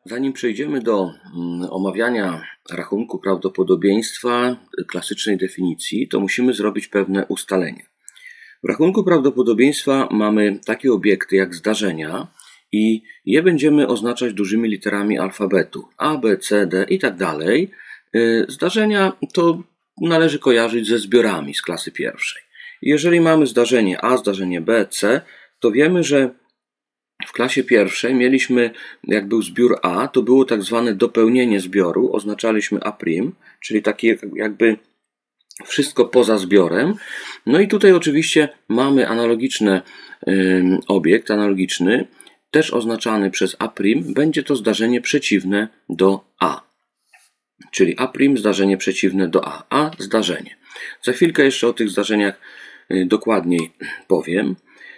Zanim przejdziemy do omawiania rachunku prawdopodobieństwa klasycznej definicji, to musimy zrobić pewne ustalenia. W rachunku prawdopodobieństwa mamy takie obiekty jak zdarzenia i je będziemy oznaczać dużymi literami alfabetu A, B, C, D i tak dalej. Zdarzenia to należy kojarzyć ze zbiorami z klasy pierwszej. Jeżeli mamy zdarzenie A, zdarzenie B, C, to wiemy, że w klasie pierwszej mieliśmy, jak był zbiór A, to było tak zwane dopełnienie zbioru, oznaczaliśmy A', czyli takie jakby wszystko poza zbiorem. No i tutaj oczywiście mamy analogiczny obiekt, analogiczny, też oznaczany przez A', będzie to zdarzenie przeciwne do A. Czyli A', zdarzenie przeciwne do A, A zdarzenie. Za chwilkę jeszcze o tych zdarzeniach dokładniej powiem.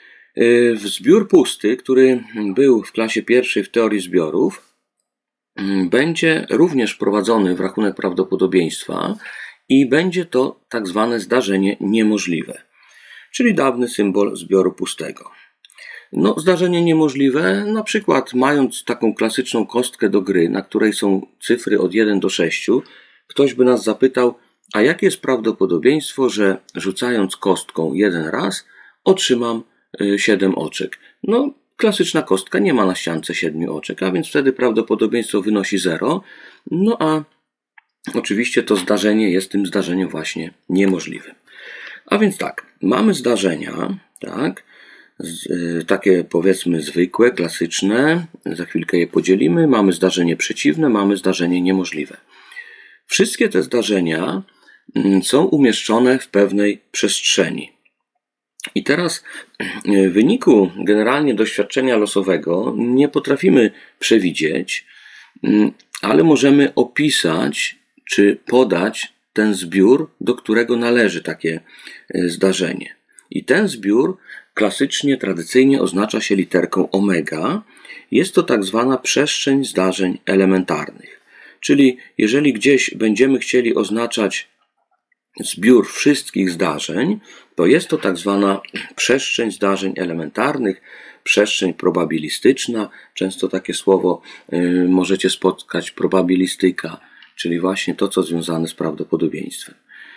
Zbiór pusty, który był w klasie pierwszej w teorii zbiorów, będzie również wprowadzony w rachunek prawdopodobieństwa i będzie to tak zwane zdarzenie niemożliwe, czyli dawny symbol zbioru pustego. Zdarzenie niemożliwe, na przykład mając taką klasyczną kostkę do gry, na której są cyfry od 1 do 6, ktoś by nas zapytał, a jakie jest prawdopodobieństwo, że rzucając kostką jeden raz otrzymam 7 oczek. Klasyczna kostka nie ma na ściance 7 oczek, a więc wtedy prawdopodobieństwo wynosi 0. A oczywiście to zdarzenie jest tym zdarzeniem właśnie niemożliwym. A więc tak, mamy zdarzenia, tak, takie powiedzmy zwykłe, klasyczne, za chwilkę je podzielimy. Mamy zdarzenie przeciwne, mamy zdarzenie niemożliwe. Wszystkie te zdarzenia są umieszczone w pewnej przestrzeni. I teraz w wyniku generalnie doświadczenia losowego nie potrafimy przewidzieć, ale możemy opisać czy podać ten zbiór, do którego należy takie zdarzenie. I ten zbiór klasycznie, tradycyjnie oznacza się literką omega. Jest to tak zwana przestrzeń zdarzeń elementarnych. Czyli jeżeli gdzieś będziemy chcieli oznaczać zbiór wszystkich zdarzeń, to jest to tak zwana przestrzeń zdarzeń elementarnych, przestrzeń probabilistyczna. Często takie słowo możecie spotkać, probabilistyka, czyli właśnie to, co związane z prawdopodobieństwem.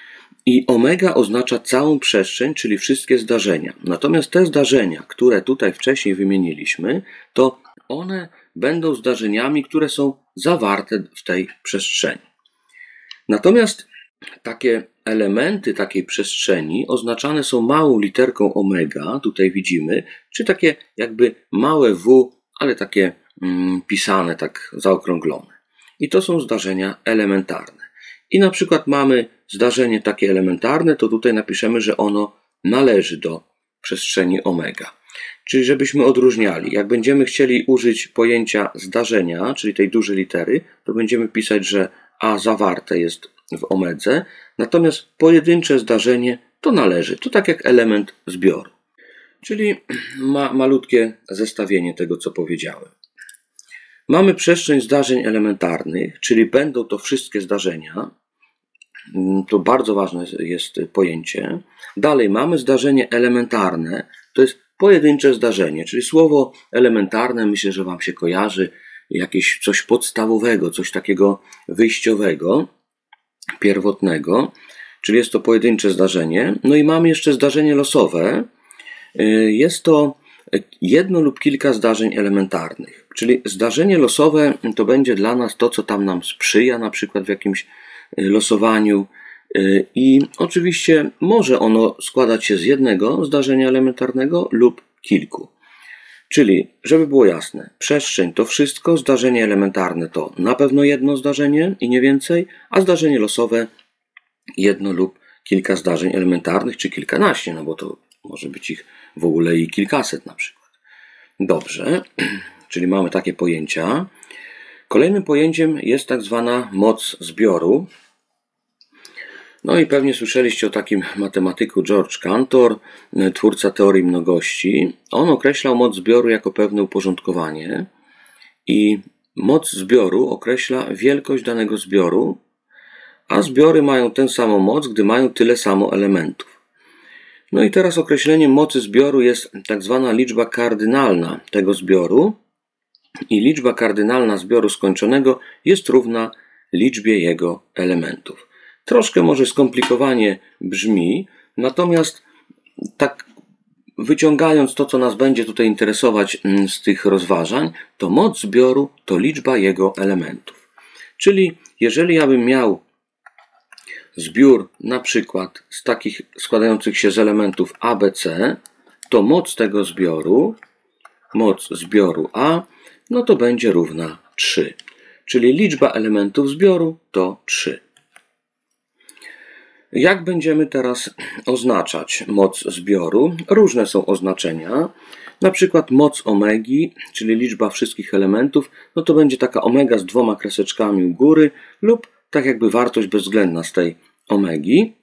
I omega oznacza całą przestrzeń, czyli wszystkie zdarzenia. Natomiast te zdarzenia, które tutaj wcześniej wymieniliśmy, to one będą zdarzeniami, które są zawarte w tej przestrzeni. Natomiast takie elementy takiej przestrzeni oznaczane są małą literką omega, tutaj widzimy, czy takie jakby małe w, ale takie pisane, tak zaokrąglone. I to są zdarzenia elementarne. I na przykład mamy zdarzenie takie elementarne, to tutaj napiszemy, że ono należy do przestrzeni omega. Czyli żebyśmy odróżniali, jak będziemy chcieli użyć pojęcia zdarzenia, czyli tej dużej litery, to będziemy pisać, że A zawarte jest w omedze, natomiast pojedyncze zdarzenie to należy. To tak jak element zbioru. Czyli malutkie zestawienie tego, co powiedziałem. Mamy przestrzeń zdarzeń elementarnych, czyli będą to wszystkie zdarzenia. To bardzo ważne jest pojęcie. Dalej mamy zdarzenie elementarne, to jest pojedyncze zdarzenie, czyli słowo elementarne myślę, że Wam się kojarzy, jakieś coś podstawowego, coś takiego wyjściowego, pierwotnego, czyli jest to pojedyncze zdarzenie. I mamy jeszcze zdarzenie losowe. Jest to jedno lub kilka zdarzeń elementarnych, czyli zdarzenie losowe to będzie dla nas to, co tam nam sprzyja, na przykład w jakimś losowaniu i oczywiście może ono składać się z jednego zdarzenia elementarnego lub kilku. Czyli, żeby było jasne, przestrzeń to wszystko, zdarzenie elementarne to na pewno jedno zdarzenie i nie więcej, a zdarzenie losowe jedno lub kilka zdarzeń elementarnych, czy kilkanaście, bo to może być ich w ogóle i kilkaset na przykład. Dobrze, czyli mamy takie pojęcia. Kolejnym pojęciem jest tak zwana moc zbioru. I pewnie słyszeliście o takim matematyku George Cantor, twórca teorii mnogości. On określał moc zbioru jako pewne uporządkowanie i moc zbioru określa wielkość danego zbioru, a zbiory mają tę samą moc, gdy mają tyle samo elementów. I teraz określeniem mocy zbioru jest tak zwana liczba kardynalna tego zbioru, i liczba kardynalna zbioru skończonego jest równa liczbie jego elementów. Troszkę może skomplikowanie brzmi, natomiast tak wyciągając to, co nas będzie tutaj interesować z tych rozważań, to moc zbioru to liczba jego elementów. Czyli jeżeli ja bym miał zbiór na przykład z takich składających się z elementów A, B, C, to moc tego zbioru, moc zbioru A, no to będzie równa 3. Czyli liczba elementów zbioru to 3. Jak będziemy teraz oznaczać moc zbioru? Różne są oznaczenia. Na przykład moc omegi, czyli liczba wszystkich elementów, no to będzie taka omega z 2 kreseczkami u góry lub tak jakby wartość bezwzględna z tej omegi.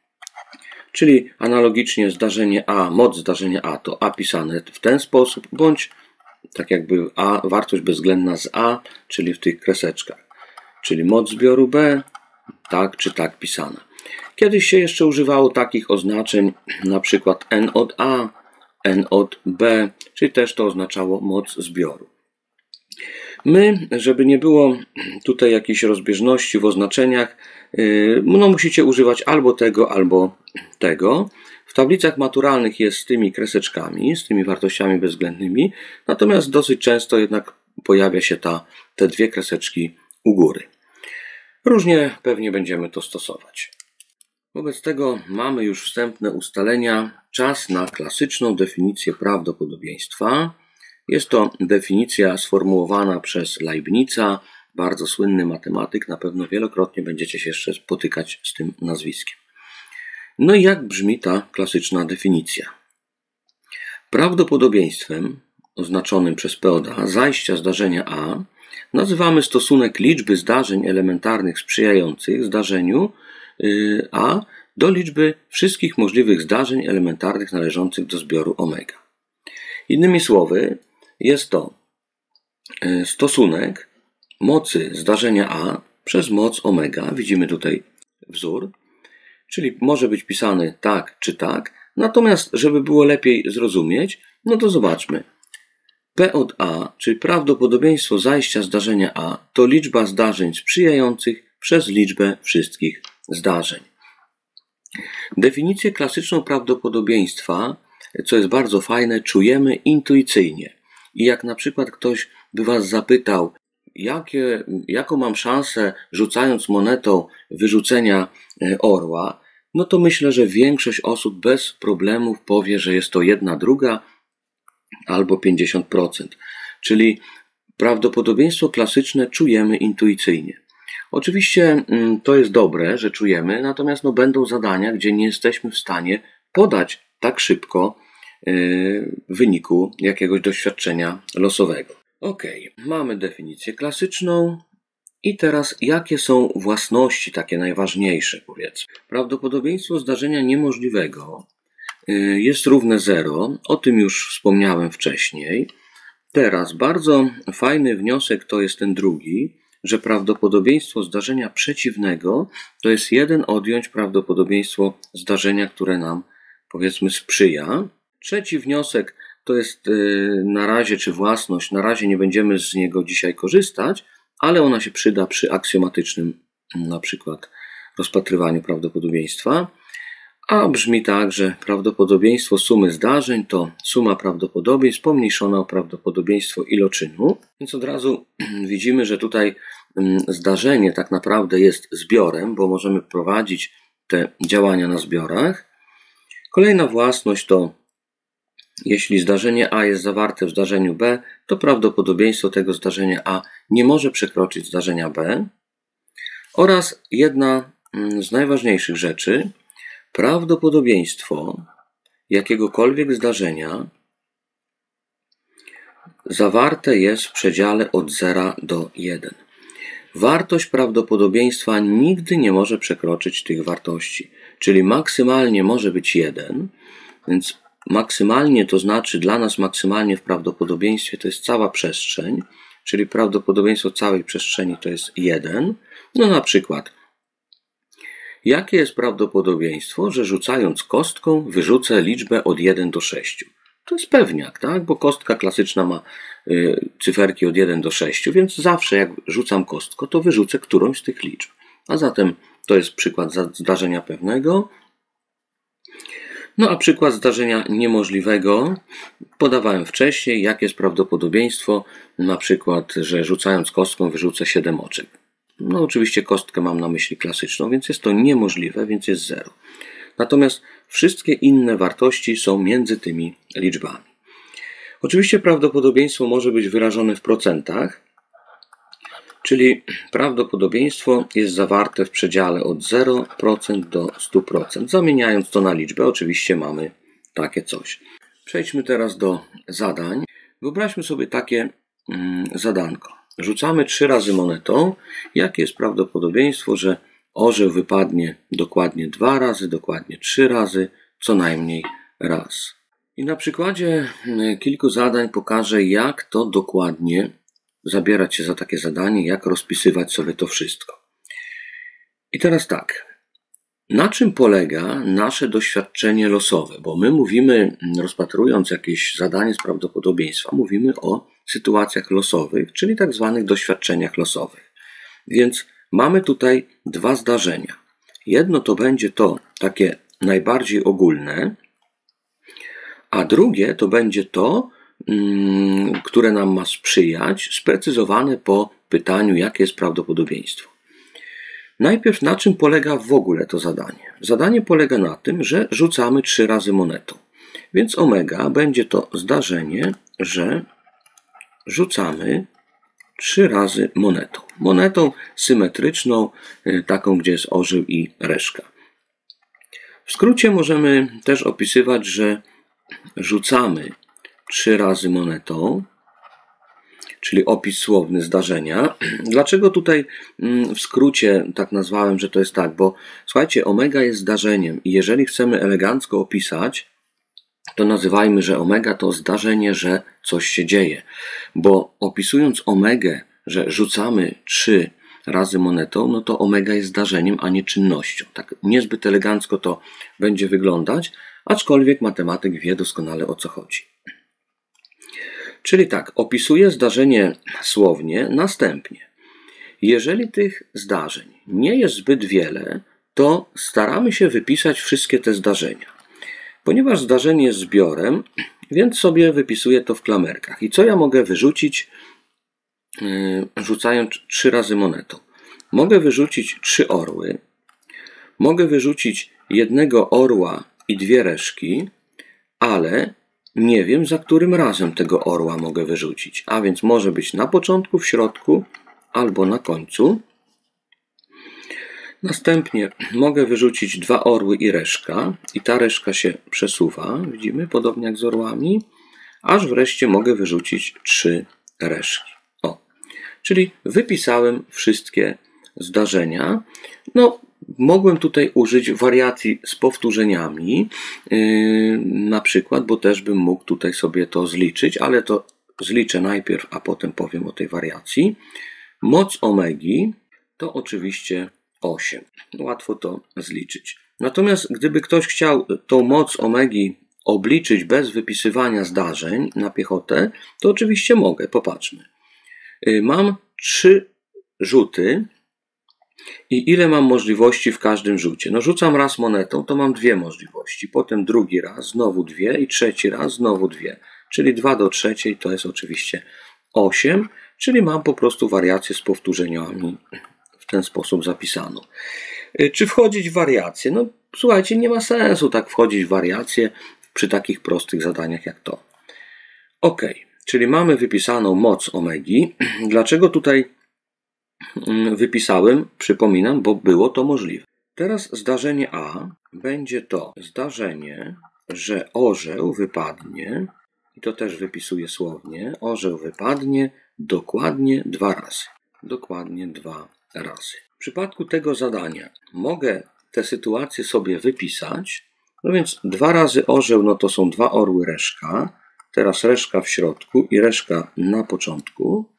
Czyli analogicznie zdarzenie A, moc zdarzenia A to A pisane w ten sposób, bądź tak jakby A, wartość bezwzględna z A, czyli w tych kreseczkach. Czyli moc zbioru B, tak czy tak pisana. Kiedyś się jeszcze używało takich oznaczeń, na przykład N od A, N od B, czyli też to oznaczało moc zbioru. My, żeby nie było tutaj jakiejś rozbieżności w oznaczeniach, no musicie używać albo tego. W tablicach maturalnych jest z tymi kreseczkami, z tymi wartościami bezwzględnymi, natomiast dosyć często jednak pojawia się te dwie kreseczki u góry. Różnie pewnie będziemy to stosować. Wobec tego mamy już wstępne ustalenia. Czas na klasyczną definicję prawdopodobieństwa. Jest to definicja sformułowana przez Leibniza, bardzo słynny matematyk. Na pewno wielokrotnie będziecie się jeszcze spotykać z tym nazwiskiem. No i jak brzmi ta klasyczna definicja? Prawdopodobieństwem oznaczonym przez P od A zajścia zdarzenia A nazywamy stosunek liczby zdarzeń elementarnych sprzyjających zdarzeniu A do liczby wszystkich możliwych zdarzeń elementarnych należących do zbioru omega. Innymi słowy, jest to stosunek mocy zdarzenia A przez moc omega. Widzimy tutaj wzór, czyli może być pisany tak czy tak. Natomiast, żeby było lepiej zrozumieć, no to zobaczmy. P od A, czyli prawdopodobieństwo zajścia zdarzenia A, to liczba zdarzeń sprzyjających przez liczbę wszystkich zdarzeń. Definicję klasyczną prawdopodobieństwa, co jest bardzo fajne, czujemy intuicyjnie. I jak na przykład ktoś by Was zapytał, jaką mam szansę rzucając monetą wyrzucenia orła, no to myślę, że większość osób bez problemów powie, że jest to 1/2 albo 50%. Czyli prawdopodobieństwo klasyczne czujemy intuicyjnie. Oczywiście to jest dobre, że czujemy, natomiast będą zadania, gdzie nie jesteśmy w stanie podać tak szybko wyniku jakiegoś doświadczenia losowego. Ok, mamy definicję klasyczną i teraz jakie są własności takie najważniejsze, powiedzmy. Prawdopodobieństwo zdarzenia niemożliwego jest równe 0, o tym już wspomniałem wcześniej. Teraz bardzo fajny wniosek to jest ten drugi, że prawdopodobieństwo zdarzenia przeciwnego to jest 1 odjąć prawdopodobieństwo zdarzenia, które nam, powiedzmy, sprzyja. Trzeci wniosek to jest na razie, czy własność, na razie nie będziemy z niego dzisiaj korzystać, ale ona się przyda przy aksjomatycznym na przykład rozpatrywaniu prawdopodobieństwa. A brzmi tak, że prawdopodobieństwo sumy zdarzeń to suma prawdopodobieństw pomniejszona o prawdopodobieństwo iloczynu. Więc od razu widzimy, że tutaj zdarzenie tak naprawdę jest zbiorem, bo możemy prowadzić te działania na zbiorach. Kolejna własność to, jeśli zdarzenie A jest zawarte w zdarzeniu B, to prawdopodobieństwo tego zdarzenia A nie może przekroczyć zdarzenia B. Oraz jedna z najważniejszych rzeczy, prawdopodobieństwo jakiegokolwiek zdarzenia zawarte jest w przedziale od 0 do 1. Wartość prawdopodobieństwa nigdy nie może przekroczyć tych wartości, czyli maksymalnie może być 1, więc maksymalnie to znaczy dla nas maksymalnie w prawdopodobieństwie to jest cała przestrzeń, czyli prawdopodobieństwo całej przestrzeni to jest 1. No na przykład, jakie jest prawdopodobieństwo, że rzucając kostką wyrzucę liczbę od 1 do 6? To jest pewniak, tak? Bo kostka klasyczna ma cyferki od 1 do 6, więc zawsze jak rzucam kostkę, to wyrzucę którąś z tych liczb. A zatem to jest przykład zdarzenia pewnego. No a przykład zdarzenia niemożliwego podawałem wcześniej. Jakie jest prawdopodobieństwo, na przykład, że rzucając kostką wyrzucę 7 oczek. No oczywiście kostkę mam na myśli klasyczną, więc jest to niemożliwe, więc jest 0. Natomiast wszystkie inne wartości są między tymi liczbami. Oczywiście prawdopodobieństwo może być wyrażone w procentach, czyli prawdopodobieństwo jest zawarte w przedziale od 0% do 100%. Zamieniając to na liczbę, oczywiście mamy takie coś. Przejdźmy teraz do zadań. Wyobraźmy sobie takie zadanko. Rzucamy 3 razy monetą. Jakie jest prawdopodobieństwo, że orzeł wypadnie dokładnie 2 razy, dokładnie 3 razy, co najmniej raz. I na przykładzie kilku zadań pokażę, jak to dokładnie zabierać się za takie zadanie, jak rozpisywać sobie to wszystko. I teraz tak, na czym polega nasze doświadczenie losowe? Bo my mówimy, rozpatrując jakieś zadanie z prawdopodobieństwa, mówimy o sytuacjach losowych, czyli tak zwanych doświadczeniach losowych. Więc mamy tutaj 2 zdarzenia. Jedno to będzie to takie najbardziej ogólne, a drugie to będzie to, które nam ma sprzyjać, sprecyzowane po pytaniu, jakie jest prawdopodobieństwo. Najpierw na czym polega w ogóle to zadanie? Zadanie polega na tym, że rzucamy 3 razy monetą. Więc omega będzie to zdarzenie, że rzucamy 3 razy monetą. Monetą symetryczną, taką, gdzie jest orzeł i reszka. W skrócie możemy też opisywać, że rzucamy 3 razy monetą, czyli opis słowny zdarzenia. Dlaczego tutaj w skrócie tak nazwałem, że to jest tak? Bo słuchajcie, omega jest zdarzeniem i jeżeli chcemy elegancko opisać, to nazywajmy, że omega to zdarzenie, że coś się dzieje. Bo opisując omegę, że rzucamy 3 razy monetą, no to omega jest zdarzeniem, a nie czynnością. Tak niezbyt elegancko to będzie wyglądać, aczkolwiek matematyk wie doskonale, o co chodzi. Czyli tak, opisuję zdarzenie słownie następnie. Jeżeli tych zdarzeń nie jest zbyt wiele, to staramy się wypisać wszystkie te zdarzenia. Ponieważ zdarzenie jest zbiorem, więc sobie wypisuję to w klamerkach. I co ja mogę wyrzucić, rzucając 3 razy monetą? Mogę wyrzucić 3 orły, mogę wyrzucić 1 orła i 2 reszki, ale nie wiem, za którym razem tego orła mogę wyrzucić. A więc może być na początku, w środku albo na końcu. Następnie mogę wyrzucić 2 orły i reszka. I ta reszka się przesuwa, widzimy, podobnie jak z orłami. Aż wreszcie mogę wyrzucić 3 reszki. Czyli wypisałem wszystkie zdarzenia. No, mogłem tutaj użyć wariacji z powtórzeniami, na przykład, bo też bym mógł tutaj sobie to zliczyć, ale to zliczę najpierw, a potem powiem o tej wariacji. Moc omegi to oczywiście 8. Łatwo to zliczyć. Natomiast gdyby ktoś chciał tą moc omegi obliczyć bez wypisywania zdarzeń na piechotę, to oczywiście mogę. Popatrzmy. Mam 3 rzuty i ile mam możliwości w każdym rzucie? No rzucam raz monetą, to mam 2 możliwości, potem drugi raz, znowu 2 i trzeci raz, znowu 2. Czyli 2 do trzeciej to jest oczywiście 8, czyli mam po prostu wariację z powtórzeniami w ten sposób zapisaną. Czy wchodzić w wariacje? No słuchajcie, nie ma sensu tak wchodzić w wariacje przy takich prostych zadaniach jak to. Ok. Czyli mamy wypisaną moc omegi. Dlaczego tutaj wypisałem? Przypominam, bo było to możliwe. Teraz zdarzenie A będzie to zdarzenie, że orzeł wypadnie, i to też wypisuję słownie, orzeł wypadnie dokładnie 2 razy. Dokładnie 2 razy. W przypadku tego zadania mogę tę sytuację sobie wypisać. No więc 2 razy orzeł, no to są 2 orły reszka. Teraz reszka w środku i reszka na początku.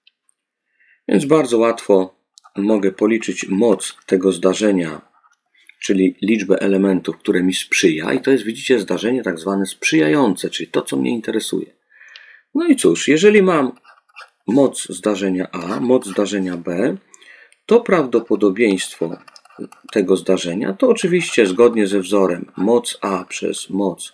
Więc bardzo łatwo mogę policzyć moc tego zdarzenia czyli liczbę elementów, które mi sprzyja i to jest, widzicie, zdarzenie tak zwane sprzyjające, czyli to, co mnie interesuje. No i cóż, jeżeli mam moc zdarzenia A, moc zdarzenia B, to prawdopodobieństwo tego zdarzenia to oczywiście zgodnie ze wzorem moc A przez moc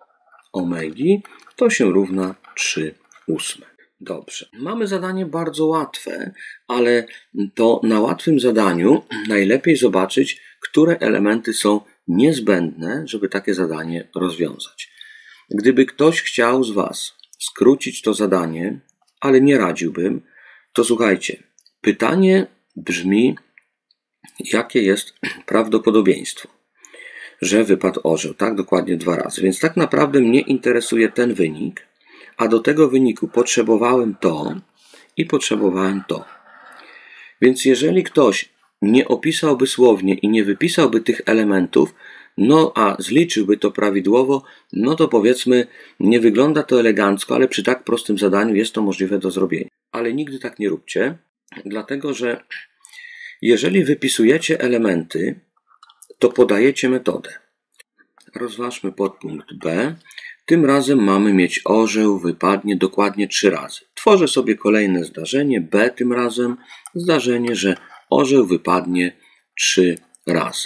omegi to się równa 3/8. Dobrze, mamy zadanie bardzo łatwe, ale to na łatwym zadaniu najlepiej zobaczyć, które elementy są niezbędne, żeby takie zadanie rozwiązać. Gdyby ktoś chciał z Was skrócić to zadanie, ale nie radziłbym, to słuchajcie, pytanie brzmi, jakie jest prawdopodobieństwo, że wypadł orzeł, tak, dokładnie 2 razy. Więc tak naprawdę mnie interesuje ten wynik, a do tego wyniku potrzebowałem to i potrzebowałem to. Więc jeżeli ktoś nie opisałby słownie i nie wypisałby tych elementów, no a zliczyłby to prawidłowo, no to powiedzmy, nie wygląda to elegancko, ale przy tak prostym zadaniu jest to możliwe do zrobienia. Ale nigdy tak nie róbcie, dlatego że jeżeli wypisujecie elementy, to podajecie metodę. Rozważmy podpunkt B. Tym razem mamy mieć orzeł wypadnie dokładnie 3 razy. Tworzę sobie kolejne zdarzenie, B tym razem, zdarzenie, że orzeł wypadnie 3 razy.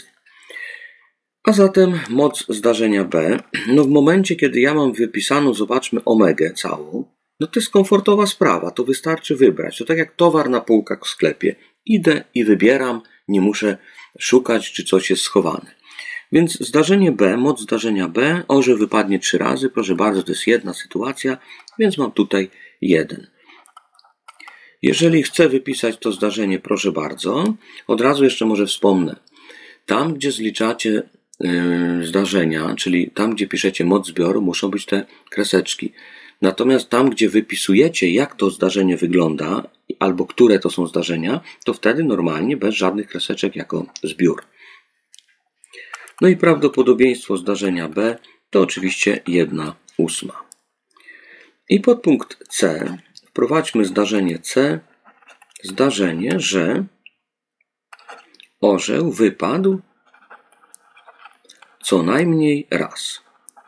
A zatem moc zdarzenia B, no w momencie, kiedy ja mam wypisaną, zobaczmy, omegę całą, no to jest komfortowa sprawa, to wystarczy wybrać. To tak jak towar na półkach w sklepie. Idę i wybieram, nie muszę szukać, czy coś jest schowane. Więc zdarzenie B, moc zdarzenia B, orzeł wypadnie 3 razy, proszę bardzo, to jest jedna sytuacja, więc mam tutaj 1. Jeżeli chcę wypisać to zdarzenie, proszę bardzo, od razu jeszcze może wspomnę. Tam, gdzie zliczacie zdarzenia, czyli tam, gdzie piszecie moc zbioru, muszą być te kreseczki. Natomiast tam, gdzie wypisujecie, jak to zdarzenie wygląda, albo które to są zdarzenia, to wtedy normalnie, bez żadnych kreseczek, jako zbiór. No i prawdopodobieństwo zdarzenia B to oczywiście 1/8. I podpunkt C wprowadźmy zdarzenie C, zdarzenie, że orzeł wypadł co najmniej raz.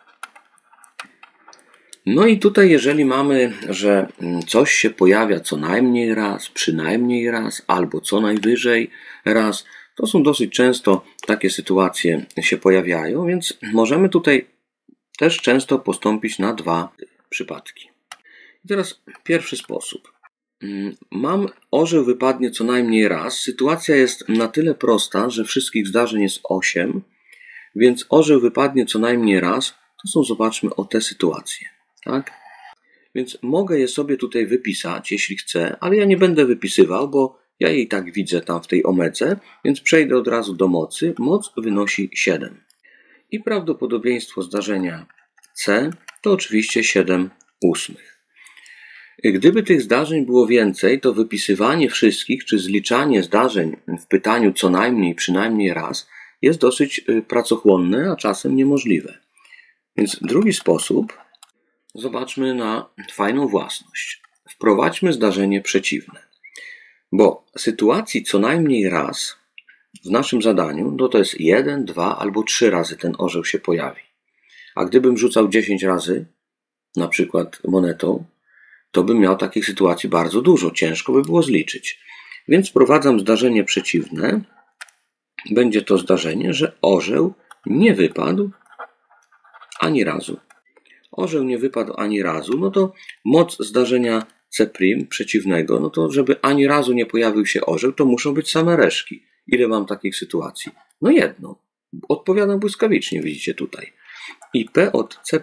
No i tutaj, jeżeli mamy, że coś się pojawia co najmniej raz, przynajmniej raz, albo co najwyżej raz, to są dosyć często takie sytuacje się pojawiają, więc możemy tutaj też często postąpić na 2 przypadki. I teraz pierwszy sposób. Mam orzeł wypadnie co najmniej raz. Sytuacja jest na tyle prosta, że wszystkich zdarzeń jest 8, więc orzeł wypadnie co najmniej raz. To są, zobaczmy, o te sytuacje. Tak? Więc mogę je sobie tutaj wypisać, jeśli chcę, ale ja nie będę wypisywał, bo ja jej tak widzę tam w tej omedze, więc przejdę od razu do mocy. Moc wynosi 7. I prawdopodobieństwo zdarzenia C to oczywiście 7/8. Gdyby tych zdarzeń było więcej, to wypisywanie wszystkich, czy zliczanie zdarzeń w pytaniu co najmniej, przynajmniej raz, jest dosyć pracochłonne, a czasem niemożliwe. Więc drugi sposób, zobaczmy na fajną własność. Wprowadźmy zdarzenie przeciwne. Bo sytuacji co najmniej raz w naszym zadaniu, no to jest 1, 2 albo 3 razy ten orzeł się pojawi. A gdybym rzucał 10 razy, na przykład monetą, to bym miał takich sytuacji bardzo dużo. Ciężko by było zliczyć. Więc wprowadzam zdarzenie przeciwne. Będzie to zdarzenie, że orzeł nie wypadł ani razu. Orzeł nie wypadł ani razu, no to moc zdarzenia C' przeciwnego, no to żeby ani razu nie pojawił się orzeł, to muszą być same reszki. Ile mam takich sytuacji? No jedno. Odpowiadam błyskawicznie, widzicie tutaj. I P od C'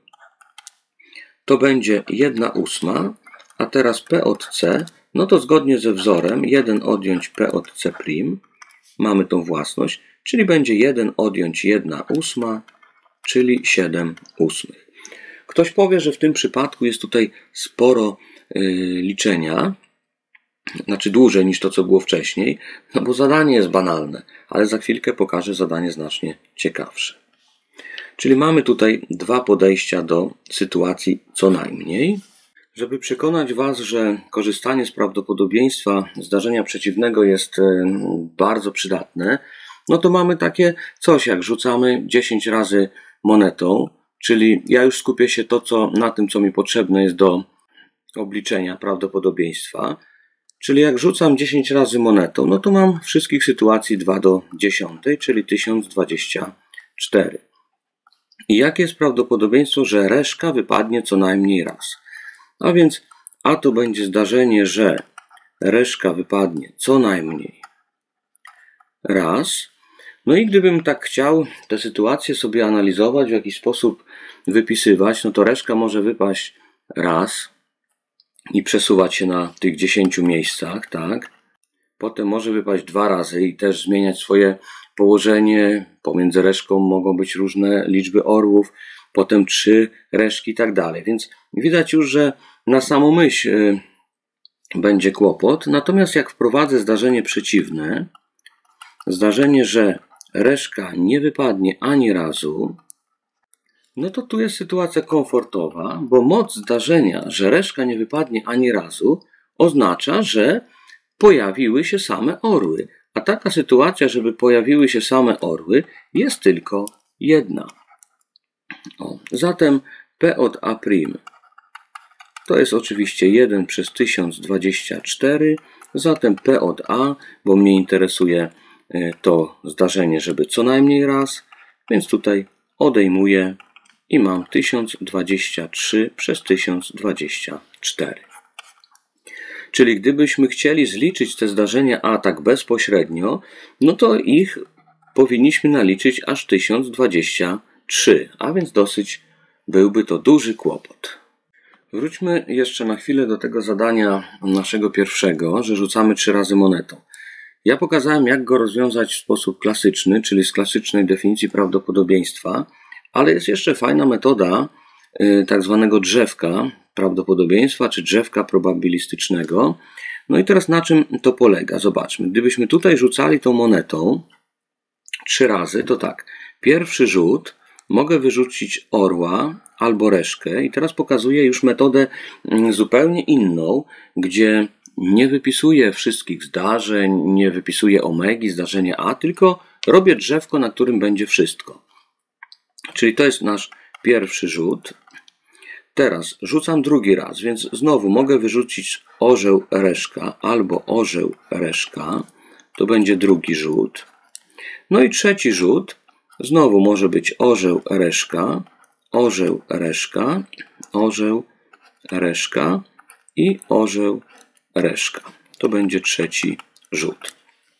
to będzie 1/8, a teraz P od C, no to zgodnie ze wzorem 1 odjąć P od C', mamy tą własność, czyli będzie 1 odjąć 1/8, czyli 7/8. Ktoś powie, że w tym przypadku jest tutaj sporo liczenia, znaczy dłużej niż to, co było wcześniej, no bo zadanie jest banalne, ale za chwilkę pokażę zadanie znacznie ciekawsze. Czyli mamy tutaj 2 podejścia do sytuacji co najmniej. Żeby przekonać Was, że korzystanie z prawdopodobieństwa zdarzenia przeciwnego jest bardzo przydatne, no to mamy takie coś, jak rzucamy 10 razy monetą, czyli ja już skupię się na tym, co mi potrzebne jest do obliczenia prawdopodobieństwa. Czyli jak rzucam 10 razy monetą, no to mam wszystkich sytuacji 2 do 10, czyli 1024. I jakie jest prawdopodobieństwo, że reszka wypadnie co najmniej raz? A więc A to będzie zdarzenie, że reszka wypadnie co najmniej raz. No i gdybym tak chciał tę sytuację sobie analizować, w jakiś sposób wypisywać, no to reszka może wypaść raz i przesuwać się na tych 10 miejscach, tak? Potem może wypaść 2 razy i też zmieniać swoje położenie. Pomiędzy reszką mogą być różne liczby orłów, potem 3 reszki i tak dalej. Więc widać już, że na samą myśl będzie kłopot. Natomiast jak wprowadzę zdarzenie przeciwne, zdarzenie, że reszka nie wypadnie ani razu, no to tu jest sytuacja komfortowa, bo moc zdarzenia, że reszka nie wypadnie ani razu, oznacza, że pojawiły się same orły. A taka sytuacja, żeby pojawiły się same orły, jest tylko jedna. Zatem P od A' to jest oczywiście 1 przez 1024. Zatem P od A, bo mnie interesuje to zdarzenie, żeby co najmniej raz, więc tutaj odejmuję i mam 1023 przez 1024. Czyli gdybyśmy chcieli zliczyć te zdarzenia A tak bezpośrednio, no to ich powinniśmy naliczyć aż 1023, a więc dosyć byłby to duży kłopot. Wróćmy jeszcze na chwilę do tego zadania naszego pierwszego, że rzucamy 3 razy monetą. Ja pokazałem, jak go rozwiązać w sposób klasyczny, czyli z klasycznej definicji prawdopodobieństwa, ale jest jeszcze fajna metoda tak zwanego drzewka prawdopodobieństwa, czy drzewka probabilistycznego. No i teraz na czym to polega? Zobaczmy. Gdybyśmy tutaj rzucali tą monetą 3 razy, to tak. Pierwszy rzut mogę wyrzucić orła albo reszkę i teraz pokazuję już metodę zupełnie inną, gdzie nie wypisuję wszystkich zdarzeń, nie wypisuję omegi, zdarzenia A, tylko robię drzewko, na którym będzie wszystko. Czyli to jest nasz pierwszy rzut. Teraz rzucam drugi raz, więc znowu mogę wyrzucić orzeł, reszka albo orzeł, reszka. To będzie drugi rzut. No i trzeci rzut. Znowu może być orzeł, reszka, orzeł, reszka, orzeł, reszka i orzeł, reszka. To będzie trzeci rzut.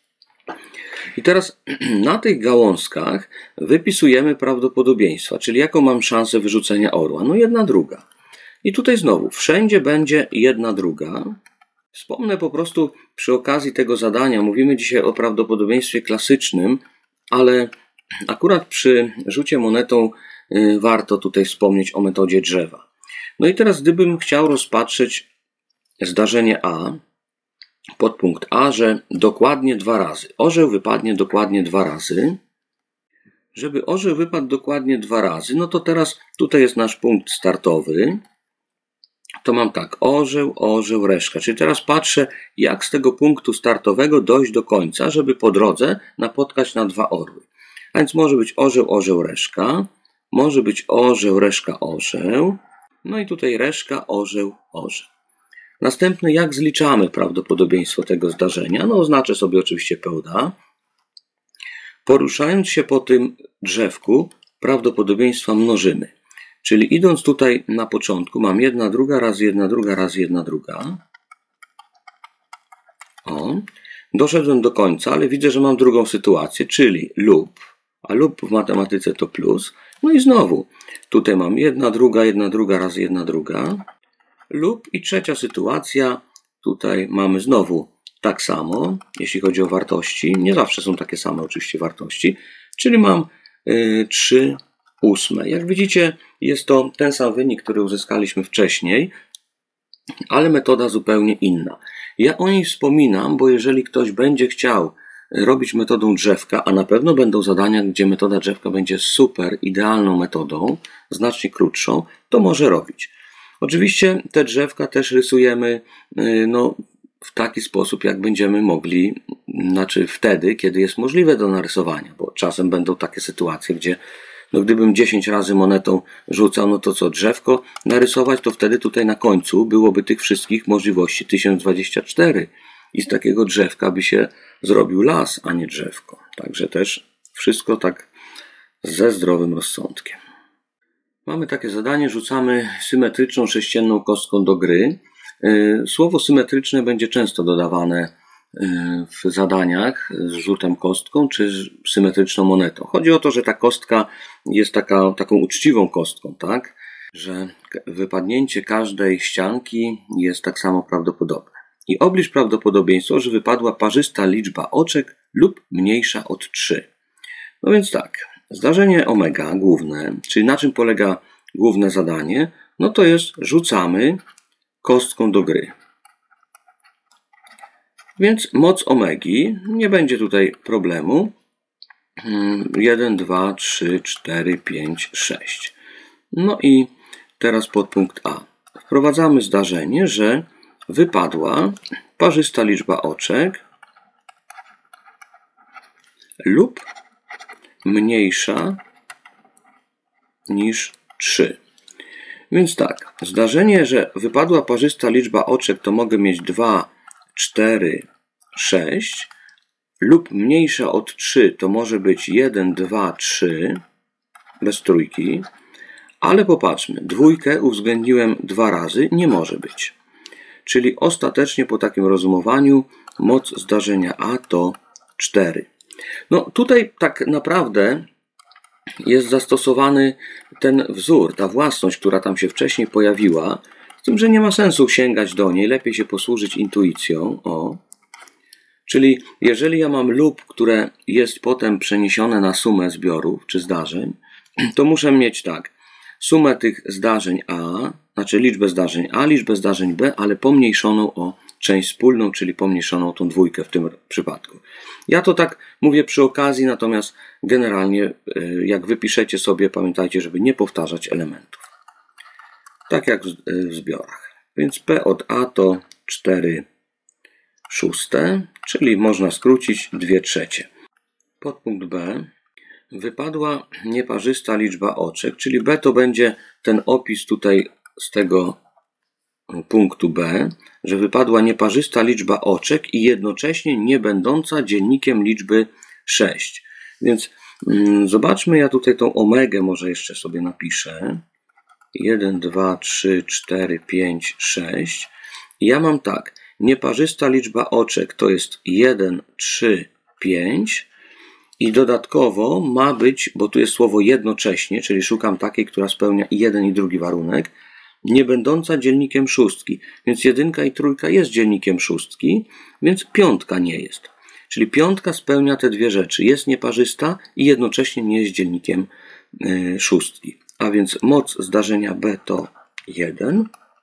I teraz na tych gałązkach wypisujemy prawdopodobieństwa, czyli jaką mam szansę wyrzucenia orła. No 1/2. I tutaj znowu wszędzie będzie 1/2. Wspomnę po prostu przy okazji tego zadania, mówimy dzisiaj o prawdopodobieństwie klasycznym, ale akurat przy rzucie monetą warto tutaj wspomnieć o metodzie drzewa. No i teraz gdybym chciał rozpatrzeć zdarzenie A, podpunkt A, że dokładnie 2 razy. Orzeł wypadnie dokładnie 2 razy. Żeby orzeł wypadł dokładnie 2 razy, no to teraz tutaj jest nasz punkt startowy. To mam tak, orzeł, orzeł, reszka. Czyli teraz patrzę, jak z tego punktu startowego dojść do końca, żeby po drodze napotkać na 2 orły. A więc może być orzeł, orzeł, reszka. Może być orzeł, reszka, orzeł. No i tutaj reszka, orzeł, orzeł. Następny, jak zliczamy prawdopodobieństwo tego zdarzenia? No oznaczę sobie oczywiście P od A. Poruszając się po tym drzewku, prawdopodobieństwa mnożymy. Czyli idąc tutaj na początku, mam 1/2 razy 1/2 razy 1/2. Doszedłem do końca, ale widzę, że mam drugą sytuację, czyli lub. A lub w matematyce to plus. No i znowu, tutaj mam 1/2, 1/2 razy 1/2. Lub i trzecia sytuacja, tutaj mamy znowu tak samo, jeśli chodzi o wartości. Nie zawsze są takie same oczywiście wartości, czyli mam 3/8. Jak widzicie, jest to ten sam wynik, który uzyskaliśmy wcześniej, ale metoda zupełnie inna. Ja o niej wspominam, bo jeżeli ktoś będzie chciał robić metodą drzewka, a na pewno będą zadania, gdzie metoda drzewka będzie super, idealną metodą, znacznie krótszą, to może robić. Oczywiście te drzewka też rysujemy w taki sposób, jak będziemy mogli, znaczy wtedy, kiedy jest możliwe do narysowania, bo czasem będą takie sytuacje, gdzie gdybym 10 razy monetą rzucał, no to co, drzewko narysować, to wtedy tutaj na końcu byłoby tych wszystkich możliwości 1024 i z takiego drzewka by się zrobił las, a nie drzewko. Także też wszystko tak ze zdrowym rozsądkiem. Mamy takie zadanie, rzucamy symetryczną sześcienną kostką do gry. Słowo symetryczne będzie często dodawane w zadaniach z rzutem kostką czy symetryczną monetą. Chodzi o to, że ta kostka jest taką uczciwą kostką, tak? Że wypadnięcie każdej ścianki jest tak samo prawdopodobne. I oblicz prawdopodobieństwo, że wypadła parzysta liczba oczek lub mniejsza od 3. No więc tak, zdarzenie omega główne, czyli na czym polega główne zadanie, no to jest rzucamy kostką do gry. Więc moc omegi, nie będzie tutaj problemu. 1, 2, 3, 4, 5, 6. No i teraz podpunkt A. Wprowadzamy zdarzenie, że wypadła parzysta liczba oczek lub mniejsza niż 3. Więc tak, zdarzenie, że wypadła parzysta liczba oczek, to mogę mieć 2, 4, 6 lub mniejsza od 3 to może być 1, 2, 3 bez trójki, ale popatrzmy, dwójkę uwzględniłem 2 razy, nie może być. Czyli ostatecznie po takim rozumowaniu moc zdarzenia A to 4. No tutaj tak naprawdę jest zastosowany ten wzór, ta własność, która tam się wcześniej pojawiła, z tym, że nie ma sensu sięgać do niej, lepiej się posłużyć intuicją. Czyli jeżeli ja mam lub, które jest potem przeniesione na sumę zbiorów czy zdarzeń, to muszę mieć tak, sumę tych zdarzeń A, znaczy liczbę zdarzeń A, liczbę zdarzeń B, ale pomniejszoną o część wspólną, czyli pomniejszoną tą dwójkę w tym przypadku. Ja to tak mówię przy okazji, natomiast generalnie jak wypiszecie sobie, pamiętajcie, żeby nie powtarzać elementów. Tak jak w zbiorach. Więc P od A to 4/6, czyli można skrócić 2/3. Podpunkt B. Wypadła nieparzysta liczba oczek, czyli B to będzie ten opis tutaj z tego punktu B, że wypadła nieparzysta liczba oczek i jednocześnie nie będąca dziennikiem liczby 6. Więc zobaczmy, ja tutaj tą omegę może jeszcze sobie napiszę. 1, 2, 3, 4, 5, 6. I ja mam tak, nieparzysta liczba oczek to jest 1, 3, 5 i dodatkowo ma być, bo tu jest słowo jednocześnie, czyli szukam takiej, która spełnia i jeden i drugi warunek, nie będąca dzielnikiem szóstki. Więc 1 i 3 jest dzielnikiem szóstki, więc 5 nie jest. Czyli 5 spełnia te dwie rzeczy. Jest nieparzysta i jednocześnie nie jest dzielnikiem szóstki. A więc moc zdarzenia B to 1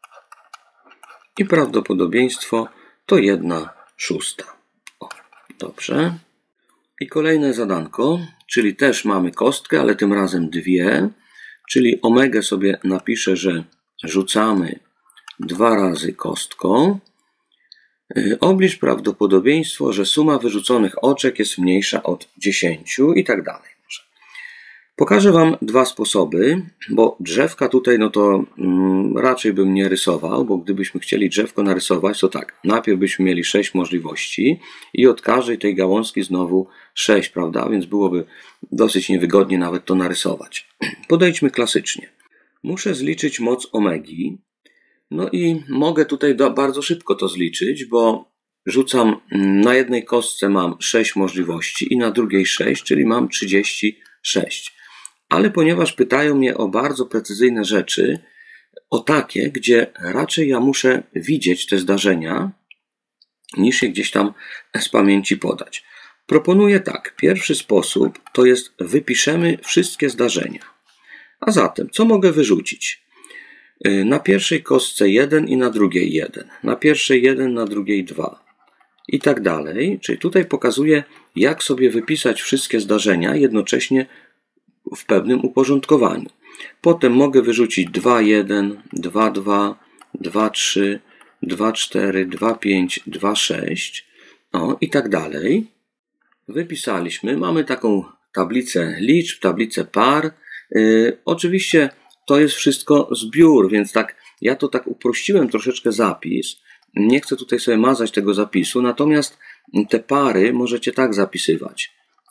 i prawdopodobieństwo to 1/6. Dobrze. I kolejne zadanko, czyli też mamy kostkę, ale tym razem 2, czyli omegę sobie napiszę, że rzucamy 2 razy kostką. Oblicz prawdopodobieństwo, że suma wyrzuconych oczek jest mniejsza od 10 i tak dalej. Pokażę Wam 2 sposoby, bo drzewka tutaj no to raczej bym nie rysował, bo gdybyśmy chcieli drzewko narysować, to tak, najpierw byśmy mieli 6 możliwości i od każdej tej gałązki znowu 6, prawda? Więc byłoby dosyć niewygodnie nawet to narysować. Podejdźmy klasycznie. Muszę zliczyć moc omegi, no i mogę tutaj bardzo szybko to zliczyć, bo rzucam na jednej kostce mam 6 możliwości i na drugiej 6, czyli mam 36. Ale ponieważ pytają mnie o bardzo precyzyjne rzeczy, o takie, gdzie raczej ja muszę widzieć te zdarzenia, niż je gdzieś tam z pamięci podać. Proponuję tak. Pierwszy sposób to jest wypiszemy wszystkie zdarzenia. A zatem, co mogę wyrzucić? Na pierwszej kostce 1 i na drugiej 1. Na pierwszej 1, na drugiej 2. I tak dalej. Czyli tutaj pokazuję, jak sobie wypisać wszystkie zdarzenia jednocześnie w pewnym uporządkowaniu. Potem mogę wyrzucić 2, 1, 2, 2, 2, 3, 2, 4, 2, 5, 2, 6. O, i tak dalej. Wypisaliśmy. Mamy taką tablicę liczb, tablicę par. Oczywiście to jest wszystko zbiór, więc tak, ja to tak uprościłem troszeczkę zapis. Nie chcę tutaj sobie mazać tego zapisu, natomiast te pary możecie tak zapisywać.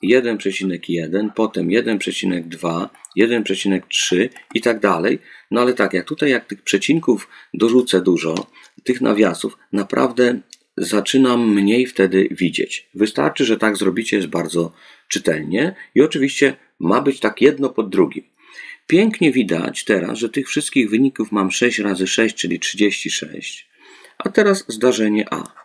1,1, potem 1,2, 1,3 i tak dalej. No ale tak, jak tych przecinków dorzucę dużo, tych nawiasów, naprawdę zaczynam mniej wtedy widzieć. Wystarczy, że tak zrobicie, jest bardzo czytelnie i oczywiście ma być tak jedno pod drugim. Pięknie widać teraz, że tych wszystkich wyników mam 6 razy 6, czyli 36. A teraz zdarzenie A.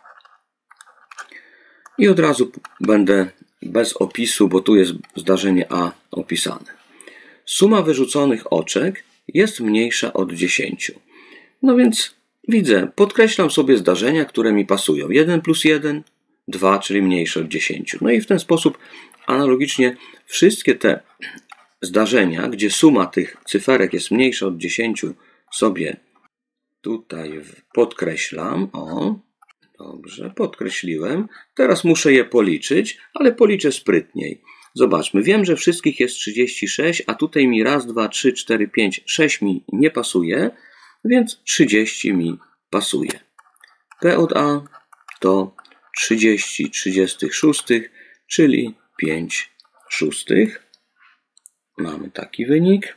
I od razu będę bez opisu, bo tu jest zdarzenie A opisane. Suma wyrzuconych oczek jest mniejsza od 10. No więc widzę, podkreślam sobie zdarzenia, które mi pasują. 1 plus 1, 2, czyli mniejsze od 10. No i w ten sposób analogicznie wszystkie te zdarzenia, gdzie suma tych cyferek jest mniejsza od 10, sobie tutaj podkreślam. O, dobrze, podkreśliłem. Teraz muszę je policzyć, ale policzę sprytniej. Zobaczmy, wiem, że wszystkich jest 36, a tutaj mi raz, 2, 3, 4, 5, 6 mi nie pasuje, więc 30 mi pasuje. P od A to 30 36, czyli 5 szóstych. Mamy taki wynik.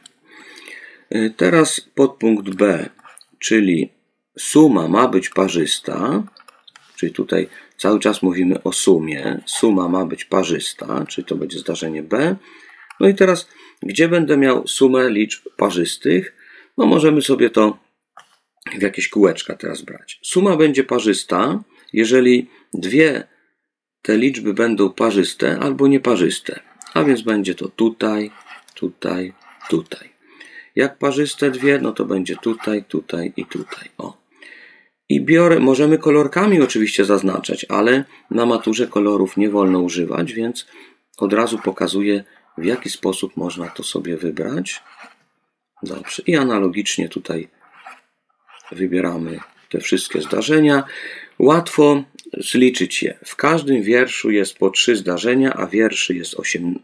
Teraz podpunkt B, czyli suma ma być parzysta, czyli tutaj cały czas mówimy o sumie. Suma ma być parzysta, czyli to będzie zdarzenie B. No i teraz, gdzie będę miał sumę liczb parzystych? No możemy sobie to w jakieś kółeczka teraz brać. Suma będzie parzysta, jeżeli dwie te liczby będą parzyste albo nieparzyste. A więc będzie to tutaj, tutaj, tutaj. Jak parzyste dwie, no to będzie tutaj, tutaj i tutaj. O. I biorę, możemy kolorkami oczywiście zaznaczać, ale na maturze kolorów nie wolno używać, więc od razu pokazuję, w jaki sposób można to sobie wybrać. Dobrze. I analogicznie tutaj wybieramy te wszystkie zdarzenia. Łatwo zliczyć je. W każdym wierszu jest po 3 zdarzenia, a wierszy jest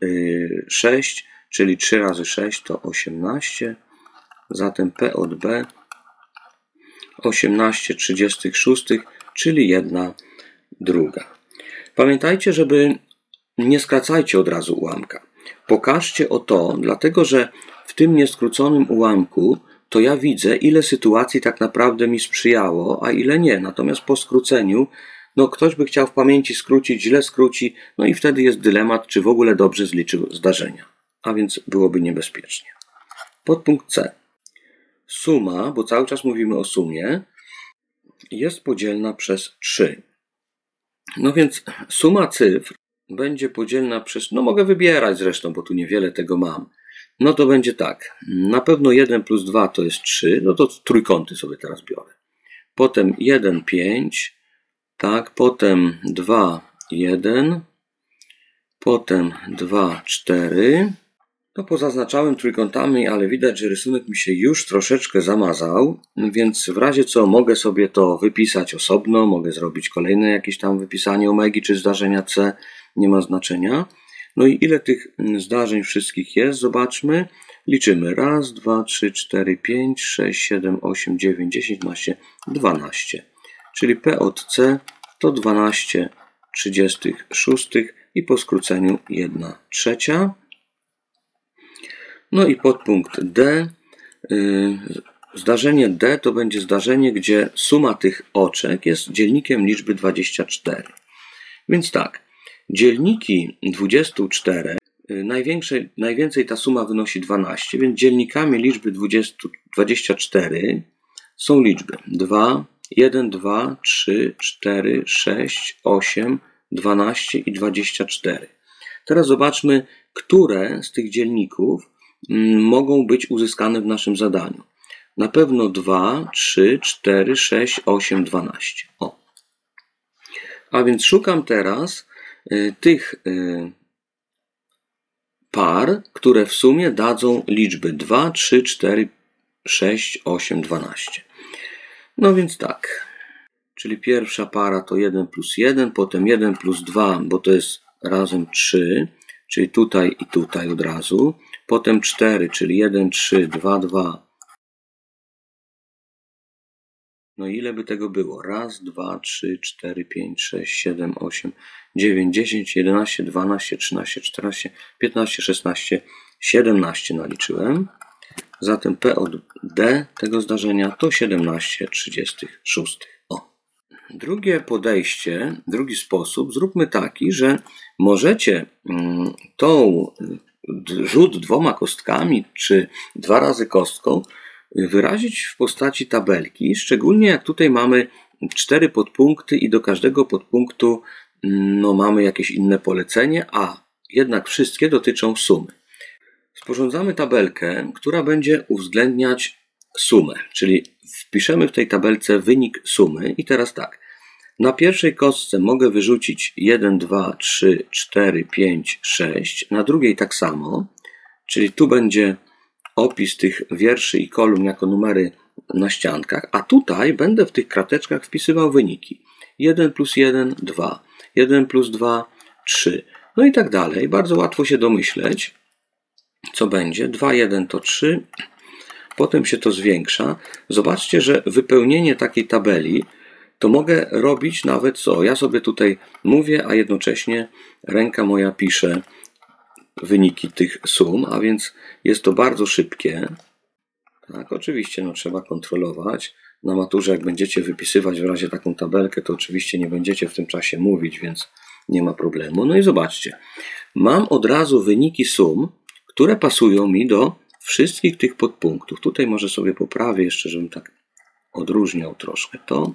6, czyli 3 razy 6 to 18. Zatem P od B 18/36, czyli 1/2. Pamiętajcie, żeby nie skracajcie od razu ułamka. Pokażcie o to, dlatego że w tym nieskróconym ułamku to ja widzę, ile sytuacji tak naprawdę mi sprzyjało, a ile nie. Natomiast po skróceniu, no ktoś by chciał w pamięci skrócić, źle skróci, no i wtedy jest dylemat, czy w ogóle dobrze zliczył zdarzenia. A więc byłoby niebezpiecznie. Podpunkt C. Suma, bo cały czas mówimy o sumie, jest podzielna przez 3. No więc suma cyfr będzie podzielna przez, no mogę wybierać zresztą, bo tu niewiele tego mam. No to będzie tak, na pewno 1 plus 2 to jest 3, no to trójkąty sobie teraz biorę. Potem 1, 5, tak, potem 2, 1, potem 2, 4. No pozaznaczałem trójkątami, ale widać, że rysunek mi się już troszeczkę zamazał, więc w razie co mogę sobie to wypisać osobno, mogę zrobić kolejne jakieś tam wypisanie omegi czy zdarzenia C, nie ma znaczenia. No i ile tych zdarzeń wszystkich jest? Zobaczmy. Liczymy. 1, 2, 3, 4, 5, 6, 7, 8, 9, 10, 11, 12. Czyli P od C to 12/36 i po skróceniu 1/3. No i podpunkt D. Zdarzenie D to będzie zdarzenie, gdzie suma tych oczek jest dzielnikiem liczby 24. Więc tak, dzielniki 24, najwięcej ta suma wynosi 12, więc dzielnikami liczby 24 są liczby 2, 1, 2, 3, 4, 6, 8, 12 i 24. Teraz zobaczmy, które z tych dzielników mogą być uzyskane w naszym zadaniu. Na pewno 2, 3, 4, 6, 8, 12. O. A więc szukam teraz tych par, które w sumie dadzą liczby 2, 3, 4, 6, 8, 12. No więc tak. czyli pierwsza para to 1 plus 1, potem 1 plus 2, bo to jest razem 3, czyli tutaj i tutaj od razu, potem 4, czyli 1, 3, 2, 2. No ile by tego było? Raz, 2, 3, 4, 5, 6, 7, 8, 9, 10, 11, 12, 13, 14, 15, 16, 17 naliczyłem. Zatem P od D tego zdarzenia to 17/36. Drugie podejście, drugi sposób zróbmy taki, że możecie rzut 2 kostkami czy 2 razy kostką wyrazić w postaci tabelki, szczególnie jak tutaj mamy 4 podpunkty i do każdego podpunktu mamy jakieś inne polecenie, a jednak wszystkie dotyczą sumy. Sporządzamy tabelkę, która będzie uwzględniać sumę, czyli wpiszemy w tej tabelce wynik sumy i teraz tak. Na pierwszej kostce mogę wyrzucić 1, 2, 3, 4, 5, 6, na drugiej tak samo, czyli tu będzie opis tych wierszy i kolumn jako numery na ściankach, a tutaj będę w tych krateczkach wpisywał wyniki. 1 plus 1, 2, 1 plus 2, 3, no i tak dalej. Bardzo łatwo się domyśleć, co będzie. 2, 1 to 3, potem się to zwiększa. Zobaczcie, że wypełnienie takiej tabeli to mogę robić nawet co? Ja sobie tutaj mówię, a jednocześnie ręka moja pisze wyniki tych sum, a więc jest to bardzo szybkie. Tak, oczywiście trzeba kontrolować. Na maturze jak będziecie wypisywać w razie taką tabelkę, to oczywiście nie będziecie w tym czasie mówić, więc nie ma problemu. No i zobaczcie, mam od razu wyniki sum, które pasują mi do wszystkich tych podpunktów. Tutaj może sobie poprawię jeszcze, żebym tak odróżniał troszkę to.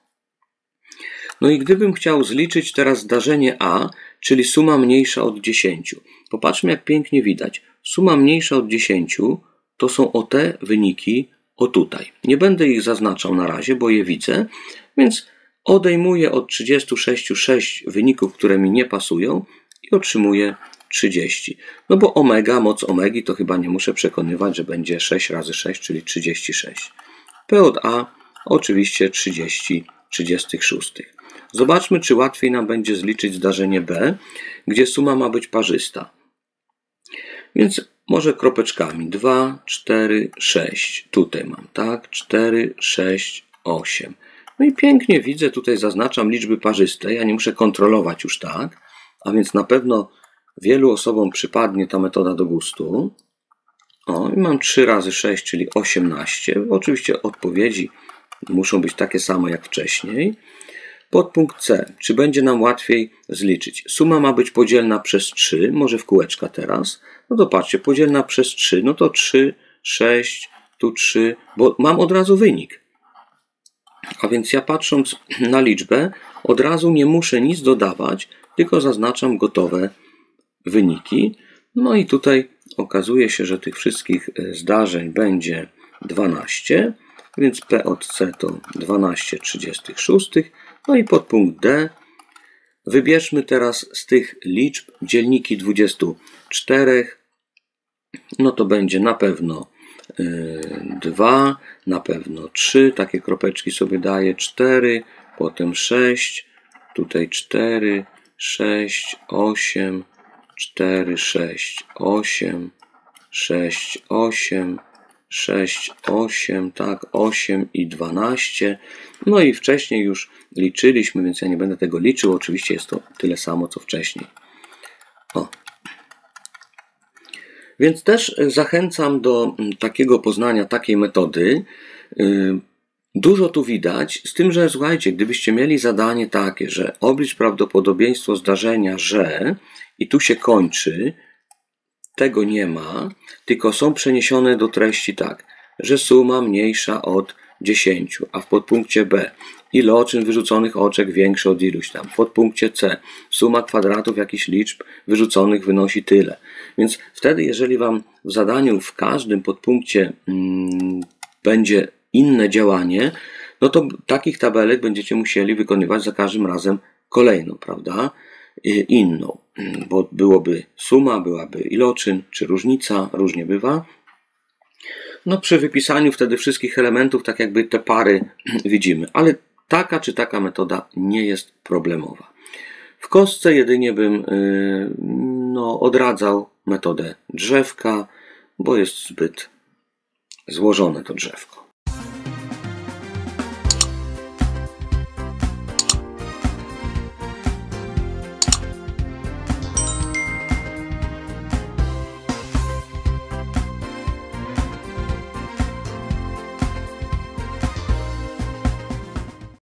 No i gdybym chciał zliczyć teraz zdarzenie A, czyli suma mniejsza od 10. Popatrzmy, jak pięknie widać. Suma mniejsza od 10 to są o te wyniki o tutaj. Nie będę ich zaznaczał na razie, bo je widzę, więc odejmuję od 36 6 wyników, które mi nie pasują i otrzymuję 30. No bo omega, moc omegi, to chyba nie muszę przekonywać, że będzie 6 razy 6, czyli 36. P od A oczywiście 30/36. Zobaczmy, czy łatwiej nam będzie zliczyć zdarzenie B, gdzie suma ma być parzysta. Więc może kropeczkami. 2, 4, 6. Tutaj mam, tak? 4, 6, 8. No i pięknie widzę, tutaj zaznaczam liczby parzyste. Ja nie muszę kontrolować już tak, a więc na pewno wielu osobom przypadnie ta metoda do gustu. I mam 3 razy 6, czyli 18. Oczywiście odpowiedzi muszą być takie same jak wcześniej. Podpunkt C. Czy będzie nam łatwiej zliczyć? Suma ma być podzielna przez 3. Może w kółeczka teraz. No to patrzcie, podzielna przez 3. No to 3, 6, tu 3, bo mam od razu wynik. A więc ja patrząc na liczbę, od razu nie muszę nic dodawać, tylko zaznaczam gotowe wyniki. No i tutaj okazuje się, że tych wszystkich zdarzeń będzie 12, więc P od C to 12/36. No i podpunkt D. Wybierzmy teraz z tych liczb dzielniki 24. No to będzie na pewno 2, na pewno 3, takie kropeczki sobie daję, 4, potem 6, tutaj 4, 6, 8, 4, 6, 8, 6, 8, 6, 8, tak, 8 i 12. No i wcześniej już liczyliśmy, więc ja nie będę tego liczył. Oczywiście jest to tyle samo, co wcześniej. Więc też zachęcam do takiego poznania takiej metody. Dużo tu widać, z tym, że słuchajcie, gdybyście mieli zadanie takie, że oblicz prawdopodobieństwo zdarzenia, że i tu się kończy, tego nie ma, tylko są przeniesione do treści tak, że suma mniejsza od 10, a w podpunkcie B iloczyn wyrzuconych oczek większy od iluś tam. W podpunkcie C suma kwadratów jakichś liczb wyrzuconych wynosi tyle. Więc wtedy, jeżeli Wam w zadaniu w każdym podpunkcie będzie inne działanie, no to takich tabelek będziecie musieli wykonywać za każdym razem kolejną, prawda? Inną, bo byłoby suma, byłaby iloczyn, czy różnica, różnie bywa. No przy wypisaniu wtedy wszystkich elementów, tak jakby te pary widzimy, ale taka czy taka metoda nie jest problemowa. W kostce jedynie bym odradzał metodę drzewka, bo jest zbyt złożone to drzewko.